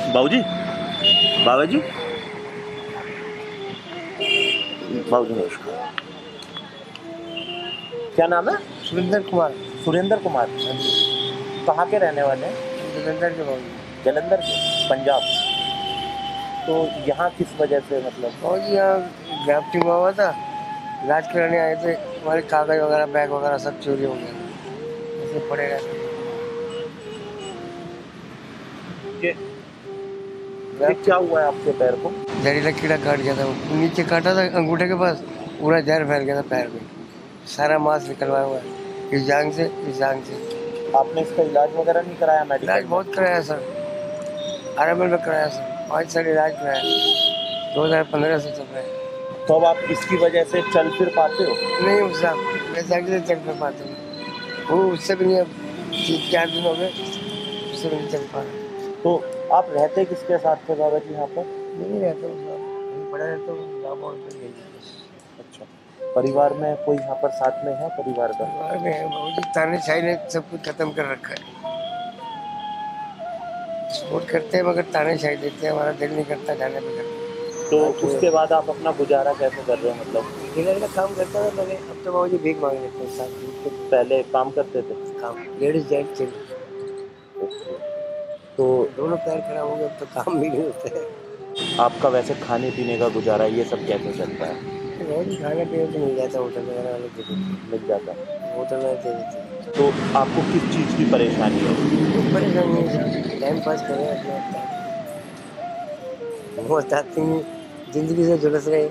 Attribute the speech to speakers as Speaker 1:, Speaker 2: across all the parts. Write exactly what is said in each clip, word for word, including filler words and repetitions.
Speaker 1: बाबूजी, बाबा जी, बाबूजी नमस्कार। क्या नाम है?
Speaker 2: सुरेंद्र कुमार।
Speaker 1: सुरेंद्र कुमार। कहाँ के रहने वाले हैं?
Speaker 2: जलंधर के बाबू।
Speaker 1: जलंधर के, पंजाब। तो यहाँ किस वजह से, मतलब?
Speaker 2: और यहाँ ग्राफ्टिंग हुआ था, इलाज कराने आए थे, हमारे कागज वगैरह बैग वगैरह सब चोरी हो गया, ऐसे पड़े रहते।
Speaker 1: ये क्या हुआ है आपके पैर को?
Speaker 2: जहरीला कीड़ा काट गया था, नीचे काटा था अंगूठे के पास, पूरा जहर फैल गया था पैर में, सारा मांस निकलवाया हुआ है इस जांग से, इस जांग से।
Speaker 1: आपने इसका इलाज वगैरह नहीं कराया? मेडिकल
Speaker 2: इलाज बहुत कराया सर, आर एम एल में कराया सर, पाँच साल इलाज कराया, दो हज़ार पंद्रह से चल रहा है।
Speaker 1: तो अब आप इसकी वजह से चल फिर पाते हो?
Speaker 2: नहीं उस साहब, मैं साइकिल से चल फिर पाते हूँ, वो उससे भी नहीं, अब तीन चार दिन हो गए उससे भी नहीं चल पा रहा।
Speaker 1: तो आप रहते किसके साथ थे बाबा जी यहाँ पर?
Speaker 2: नहीं रहता हूँ साहब, नहीं पड़ा रहता हूँ।
Speaker 1: अच्छा, परिवार में कोई यहाँ पर साथ में है? परिवार का
Speaker 2: परिवार में है बाबूजी, तानाशाही ने सब कुछ खत्म कर रखा है। सपोर्ट करते हैं मगर तानाशाही देते हैं, हमारा दिल नहीं करता जाने पे करते।
Speaker 1: तो उसके बाद आप अपना गुजारा कैसे कर रहे हो? मतलब
Speaker 2: डीलर का काम करता था पहले, अब तो बाबूजी भीख मांग लेते हैं साथ।
Speaker 1: पहले काम करते थे?
Speaker 2: काम लेडीज जेंट्स चल,
Speaker 1: तो
Speaker 2: दोनों पैर खराब हो गए, अब तो काम भी नहीं होता है।
Speaker 1: आपका वैसे खाने पीने का गुजारा ये सब कैसे चलता है?
Speaker 2: खाने पीने तो मिल जाता, होटल वगैरह वाले दे देते,
Speaker 1: मिल जाता,
Speaker 2: होटल वाले दे देते।
Speaker 1: तो आपको किस चीज़ की परेशानी है?
Speaker 2: कुछ परेशानी है, टाइम पास करें अपना, वो चाहती नहीं जिंदगी से झुलस रहे।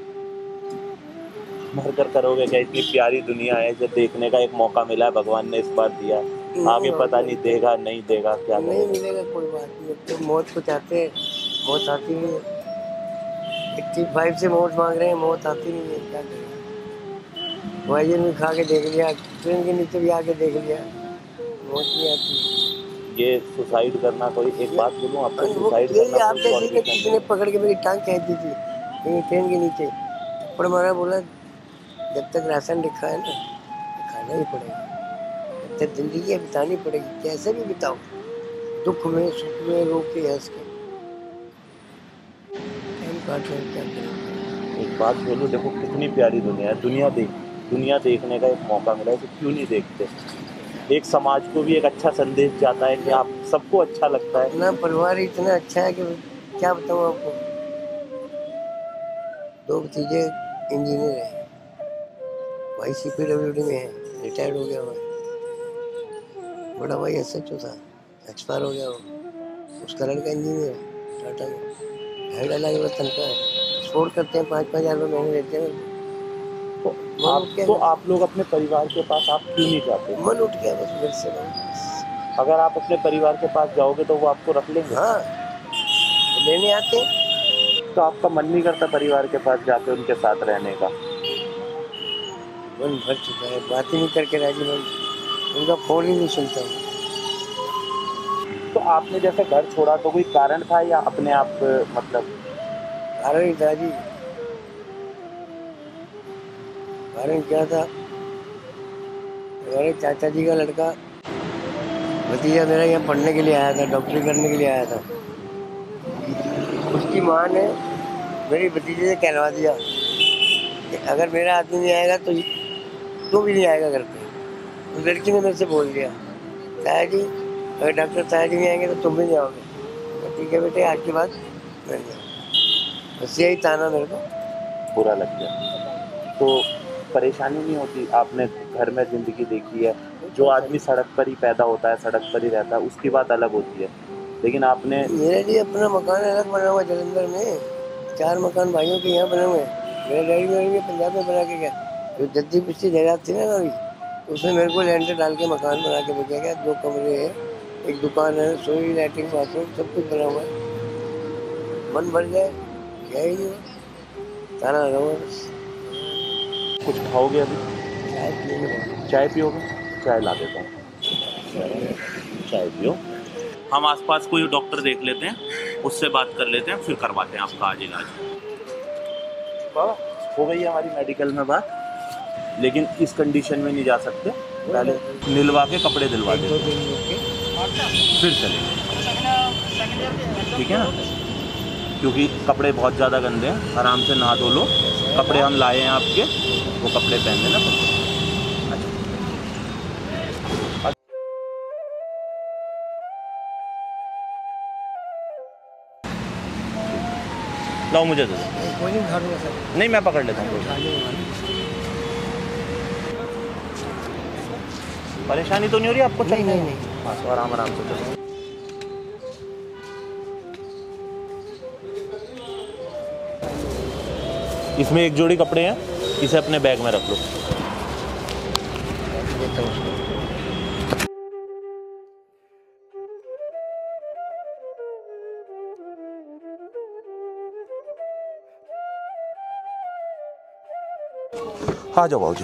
Speaker 1: मर कर करोगे क्या? इतनी प्यारी दुनिया है, जो देखने का एक मौका मिला है, भगवान ने इस बार दिया, आगे पता नहीं देगा नहीं देगा, क्या
Speaker 2: नहीं मिलेगा, कोई बात नहीं। तो मौत को चाहते हैं, मौत आती नहीं है, इक्कीस फाइव से मौत मांग रहे हैं, मौत आती नहीं है, क्या करें। वाइजन में खा के देख लिया, ट्रेन के नीचे भी आके देख लिया, मौत नहीं आती।
Speaker 1: ये सुसाइड करना, कोई एक बात बोलूं आपको, सुसाइड
Speaker 2: यही
Speaker 1: करना
Speaker 2: आप जैसे कि किसी ने पकड़ के मेरी टांग खींच दी थी कहीं ट्रेन के नीचे, थप्पड़ मारा, बोला जब तक राशन लिखा है ना खाना ही पड़ेगा, जब तक जिंदगी बितानी पड़ेगी, कैसे भी बिताओ, दुख में सुख में, रो के हंस के, टाइम काट रहे, क्या करें।
Speaker 1: एक बात बोलूं, देखो कितनी प्यारी दुनिया है, दुनिया देख दुनिया देखने का एक मौका मिला है, तो क्यों नहीं देखते? एक समाज को भी एक अच्छा संदेश जाता है कि आप सबको अच्छा लगता है।
Speaker 2: अपना परिवार इतना अच्छा है कि क्या बताऊँ आपको, दो भतीजे इंजीनियर हैं, भाई सी पी डब्ल्यू डी में है, रिटायर्ड हो गया हुआ है, बड़ा भाई एस एच ओ था, एक्सपायर हो गया हो, उसका लड़का इंजीनियर है टाटा में, ढाई लाख रुपये तनख्वाह है, सपोर्ट करते हैं, पाँच पाँच हज़ार रुपये महीने देते हैं।
Speaker 1: तो आप तो आप लोग अपने परिवार के पास आप क्यों नहीं जाते?
Speaker 2: मन उठ गया बस घर से।
Speaker 1: अगर आप अपने परिवार के पास जाओगे तो वो आपको रख लेंगे?
Speaker 2: हाँ, लेने आते हैं।
Speaker 1: तो आपका मन नहीं करता परिवार के पास जाके उनके साथ रहने का?
Speaker 2: मन भर चुका है, बात ही नहीं करके राजी, मन उनका फोन ही नहीं सुनता।
Speaker 1: तो आपने जैसे घर छोड़ा तो कोई कारण था या अपने आप, मतलब?
Speaker 2: कारण ही था जी, कारण क्या था, हमारे चाचा जी का लड़का भतीजा मेरा यहाँ पढ़ने के लिए आया था, डॉक्टरी करने के लिए आया था, उसकी माँ ने मेरी भतीजे से कहलवा दिया कि अगर मेरा आदमी नहीं आएगा तो तू भी नहीं आएगा घर पे। तो लड़की ने मेरे से बोल दिया, ताया जी अगर डॉक्टर ताया जी नहीं आएंगे तो तुम भी नहीं आओगे। तो ठीक है बेटे, आज के बाद मिल जाओ, बस यही ताना मेरे को।
Speaker 1: बुरा लग गया। तो परेशानी नहीं होती? आपने घर में ज़िंदगी देखी है, जो आदमी सड़क पर ही पैदा होता है, सड़क पर ही रहता है, उसकी बात अलग होती है, लेकिन आपने।
Speaker 2: मेरे लिए अपना मकान अलग बना हुआ जलंधर में, चार मकान भाइयों के यहाँ बने हुए हैं, मेरे डैडी मेरे पंजाब में बना के गया, जो जद्दी पिछली जायदाद थी ना अभी, उसमें मेरे को लेंटर डाल के मकान बना के भेजा गया, दो कमरे हैं, एक दुकान है, रसोई, लैट्रिन, बाथरूम, सब कुछ बना हुआ है। मन भर जाए क्या ही नहीं, ताना लगा हुआ बस।
Speaker 1: कुछ खाओगे अभी?
Speaker 2: चाय पिएंगे?
Speaker 1: चाय पियोगे? चाय ला देता हूँ, चाय पियो। हम आसपास कोई डॉक्टर देख लेते हैं, उससे बात कर लेते हैं, फिर करवाते हैं आपका आज इलाज। हो गई है हमारी मेडिकल में बात, लेकिन इस कंडीशन में नहीं जा सकते, पहले निलवा के कपड़े दिलवा देते, फिर चलेंगे। ठीक है ना, क्योंकि कपड़े बहुत ज़्यादा गंदे हैं, आराम से नहा धो लो। कपड़े हम लाए हैं आपके, वो कपड़े पहन लेना तो। लाओ मुझे दो।
Speaker 2: कोई नहीं उठा दूंगा सर।
Speaker 1: नहीं, मैं पकड़ लेता हूँ।
Speaker 2: उठा दूंगा।
Speaker 1: परेशानी तो नहीं हो रही आपको?
Speaker 2: नहीं नहीं नहीं।
Speaker 1: हाँ, तो आराम आराम से चलो। इसमें एक जोड़ी कपड़े हैं, इसे अपने बैग में रख लो।
Speaker 2: देता हूँ उसको।
Speaker 1: आ जाओ भाजी।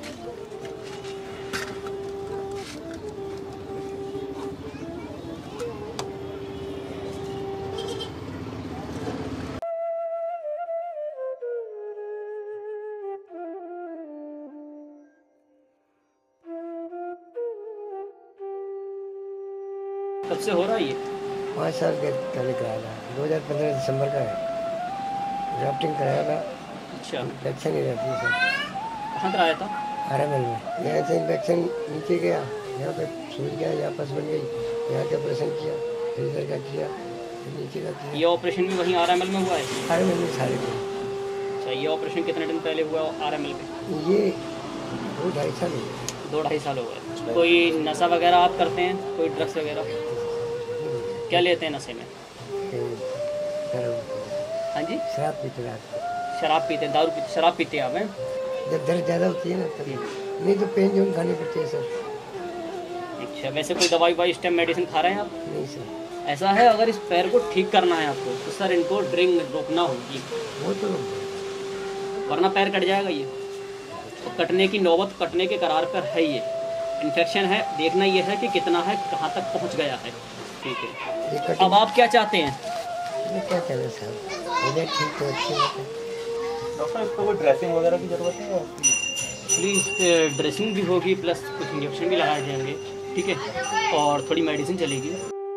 Speaker 3: कब से हो रहा है ये?
Speaker 2: पाँच साल के पहले कराया था, दो हज़ार पंद्रह दिसंबर का है। ड्राफ्टिंग कराया था।
Speaker 3: अच्छा,
Speaker 2: इन्फेक्शन ही रहती है सर।
Speaker 3: कहाँ कराया था?
Speaker 2: आर एम एल में। यहाँ से इन्फेक्शन नीचे गया, यहाँ पे सूज गया, यहाँ पस बन गई, यहाँ का ऑपरेशन किया, फिर इधर का किया, फिर नीचे का किया।
Speaker 3: ये ऑपरेशन भी वहीं आर एम एल में हुआ है?
Speaker 2: आर एम एल में सारे को।
Speaker 3: अच्छा, ये ऑपरेशन कितने दिन पहले हुआ आर एम एल में?
Speaker 2: ये दो ढाई साल हो गए।
Speaker 3: दो ढाई साल हो गए। कोई नशा वगैरह आप करते हैं? कोई ड्रग्स वगैरह क्या लेते हैं नशे में? हाँ जी,
Speaker 2: शराब पीते रात को।
Speaker 3: शराब पीते हैं, दारू पीते, शराब पीते हैं आप हैं?
Speaker 2: जब दर्द ज़्यादा होती है ना तभी, नहीं तो पेन जोन खानी पड़ती है सर।
Speaker 3: अच्छा, वैसे कोई दवाई वाई इस टाइम मेडिसिन खा रहे हैं आप?
Speaker 2: नहीं सर।
Speaker 3: ऐसा है, अगर इस पैर को ठीक करना है आपको तो सर इनको ड्रिंक रोकना होगी,
Speaker 2: वो तो
Speaker 3: वरना पैर कट जाएगा। ये तो कटने की नौबत, कटने के करार पर है। ये इन्फेक्शन है, देखना ये है कि कितना है, कहाँ तक पहुँच गया है। ठीक है,
Speaker 2: ये कटिंग।
Speaker 3: अब आप क्या चाहते हैं?
Speaker 2: ये क्या करें साहब, मुझे ठीक तो अच्छी बात है।
Speaker 1: डॉक्टर, इसको कोई ड्रेसिंग वगैरह की ज़रूरत है?
Speaker 3: प्लीज़ ड्रेसिंग भी होगी, प्लस कुछ इंजेक्शन भी लगाए जाएंगे, ठीक है, और थोड़ी मेडिसिन चलेगी।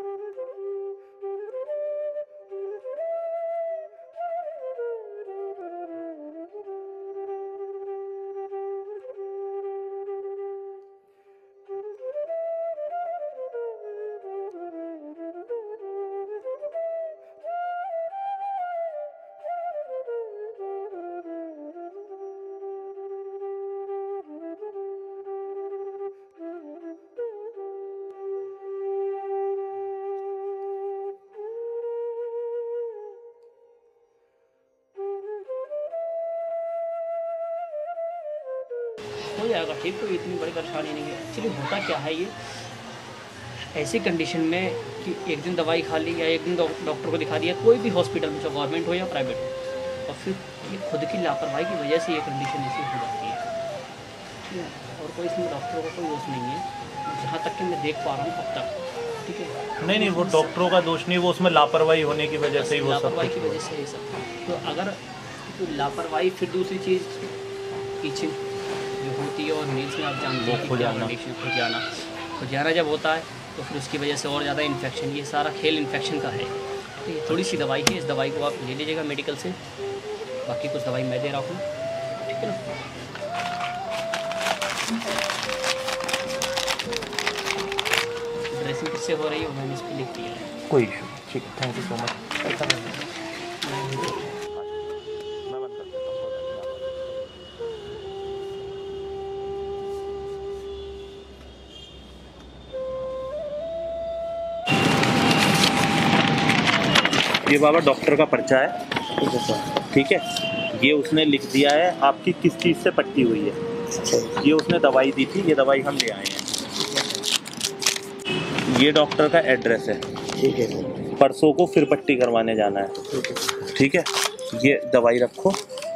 Speaker 3: हो जाएगा ठीक, कोई इतनी बड़ी परेशानी नहीं है। एक्चुअली होता क्या है, ये ऐसी कंडीशन में कि एक दिन दवाई खा ली या एक दिन डॉक्टर को दिखा दिया, कोई भी हॉस्पिटल में, चाहे गवर्नमेंट हो या प्राइवेट हो, और फिर ये खुद की लापरवाही की वजह से ये कंडीशन ऐसी हो जाती है। और कोई इसमें डॉक्टरों का कोई दोष नहीं है, जहाँ तक कि मैं देख पा रहा हूँ अब तक। ठीक है,
Speaker 1: नहीं नहीं, वो डॉक्टरों का दोष नहीं, वो उसमें लापरवाही होने की वजह से ही वो सब।
Speaker 3: लापरवाही की वजह से ये सब। तो अगर तो लापरवाही, फिर दूसरी चीज़ इचिंग जो होती है, और नील्स में आप जानते हैं कि क्या कंडीशन, खुजाना खुजाना जब होता है तो फिर उसकी वजह से और ज़्यादा इन्फेक्शन, ये सारा खेल इन्फेक्शन का है। तो ये थोड़ी सी दवाई है, इस दवाई को आप ले लीजिएगा मेडिकल से, बाकी कुछ दवाई मैं दे रहा हूँ, ठीक है ना। ड्रेसिंग किससे हो रही है मैंने इस पर लिख दिया है।
Speaker 1: कोई इशू, ठीक है, थैंक यू सो मच। ये बाबा डॉक्टर का पर्चा है, ठीक है। ये उसने लिख दिया है आपकी किस चीज़ से पट्टी हुई है। ये उसने दवाई दी थी, ये दवाई हम ले आए हैं। ये डॉक्टर का एड्रेस है,
Speaker 2: ठीक है।
Speaker 1: परसों को फिर पट्टी करवाने जाना है, ठीक है। ये दवाई रखो,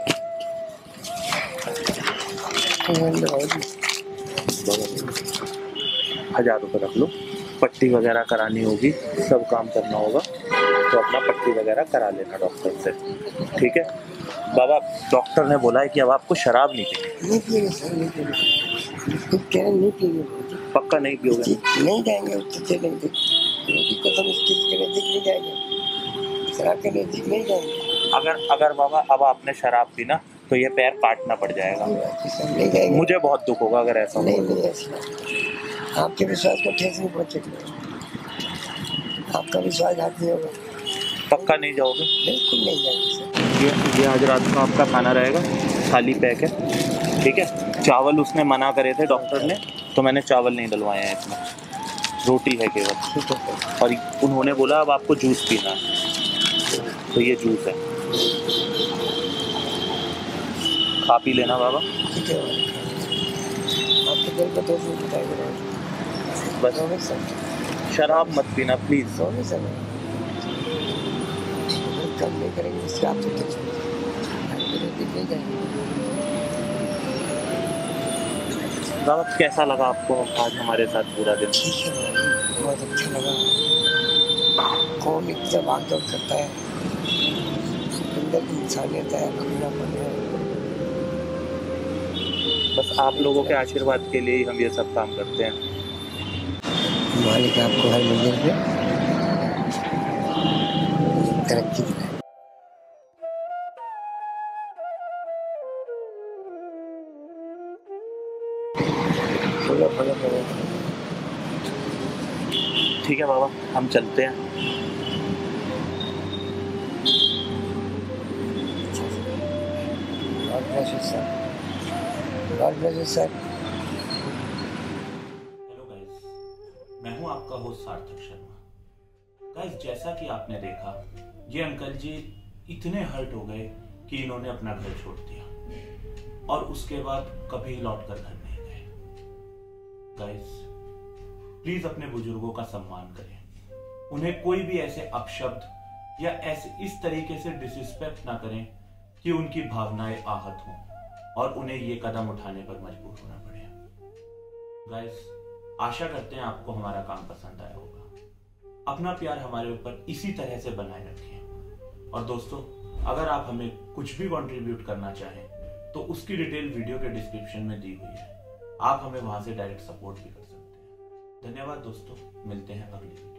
Speaker 1: हजार रुपये रख लो। पट्टी वगैरह करानी होगी, सब काम करना होगा, तो अपना पट्टी वगैरह करा लेना डॉक्टर से, ठीक है। बाबा, डॉक्टर ने बोला है कि अब आपको शराब नहीं पीनी।
Speaker 2: नहीं पिएंगे सर, नहीं पिएंगे, कुछ कह नहीं पिएंगे।
Speaker 1: पक्का नहीं पियोगे?
Speaker 2: नहीं जाएंगे, चलेंगे। दिक्कत हम इसके इसके नजदीक नहीं जाएंगे, शराब के नजदीक नहीं जाएंगे।
Speaker 1: अगर अगर बाबा अब आपने शराब पी ना तो ये पैर काटना पड़ जाएगा।
Speaker 2: कोई बात नहीं सर, नहीं जाएंगे।
Speaker 1: मुझे बहुत दुख होगा अगर ऐसा
Speaker 2: नहीं
Speaker 1: हुआ।
Speaker 2: नहीं ऐसी बात नहीं। आपके विश्वास को ठेस नहीं पहुंचेगी, आपका विश्वास घात नहीं होगा।
Speaker 1: पक्का नहीं जाओगे?
Speaker 2: बिल्कुल नहीं जाएंगे सर।
Speaker 1: ये ये आज रात का आपका खाना रहेगा, थाली पैक है, ठीक है। चावल उसने मना करे थे डॉक्टर ने, तो मैंने चावल नहीं डलवाए हैं इसमें, रोटी है केवल।
Speaker 2: ठीक है सर।
Speaker 1: और उन्होंने बोला अब आपको जूस पीना है, तो ये जूस है, खा पी लेना बाबा।
Speaker 2: ठीक है आपके दिल को दो दिन बताएगा
Speaker 1: बस
Speaker 2: सर।
Speaker 1: शराब मत पीना प्लीज़।
Speaker 2: सॉरी सर, कम नहीं करेंगे इससे आप तो नहीं जाएंगे।
Speaker 1: बाबा कैसा लगा आपको आज हमारे साथ पूरा दिन?
Speaker 2: ठीक है भाई, बहुत अच्छा लगा। कौन इतना भाग दौड़ करता है, अंदर की इंसानियत है, अपनापन है।
Speaker 1: बस आप लोगों के आशीर्वाद के लिए ही हम ये सब काम करते हैं।
Speaker 2: मालिक आपको हर मंजिल पे तरक्की दिलाए। बोलो बोलो बोलो।
Speaker 1: ठीक है बाबा, हम चलते हैं।
Speaker 2: God bless you, sir. God bless you, sir.
Speaker 1: Hello guys, मैं हूं आपका होस्ट सार्थक शर्मा। गाइस जैसा कि आपने देखा, ये अंकल जी इतने हर्ट हो गए कि इन्होंने अपना घर छोड़ दिया और उसके बाद कभी लौट कर घर नहीं गए। गाइस प्लीज अपने बुजुर्गों का सम्मान करें, उन्हें कोई भी ऐसे अपशब्द या ऐसे इस तरीके से डिसरिस्पेक्ट ना करें कि उनकी भावनाएं आहत हों और उन्हें ये कदम उठाने पर मजबूर होना पड़े। गाइस आशा करते हैं आपको हमारा काम पसंद आया होगा। अपना प्यार हमारे ऊपर इसी तरह से बनाए रखें। और दोस्तों, अगर आप हमें कुछ भी कंट्रीब्यूट करना चाहें तो उसकी डिटेल वीडियो के डिस्क्रिप्शन में दी हुई है, आप हमें वहां से डायरेक्ट सपोर्ट भी कर सकते हैं। धन्यवाद दोस्तों, मिलते हैं अगली